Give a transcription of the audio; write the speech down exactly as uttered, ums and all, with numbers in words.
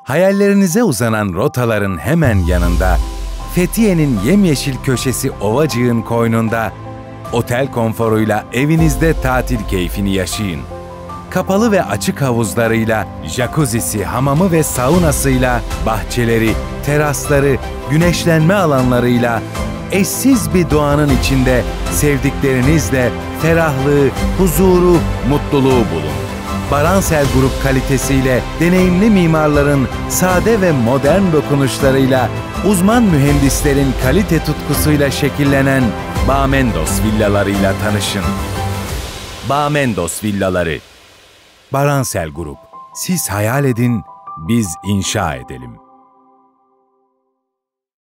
Hayallerinize uzanan rotaların hemen yanında, Fethiye'nin yemyeşil köşesi Ovacık'ın koynunda, otel konforuyla evinizde tatil keyfini yaşayın. Kapalı ve açık havuzlarıyla, jacuzzi'si, hamamı ve saunasıyla, bahçeleri, terasları, güneşlenme alanlarıyla, eşsiz bir doğanın içinde sevdiklerinizle ferahlığı, huzuru, mutluluğu bulun. Baransel Grup kalitesiyle, deneyimli mimarların sade ve modern dokunuşlarıyla, uzman mühendislerin kalite tutkusuyla şekillenen Bağmendos villalarıyla tanışın. Bağmendos villaları. Baransel Grup. Siz hayal edin, biz inşa edelim.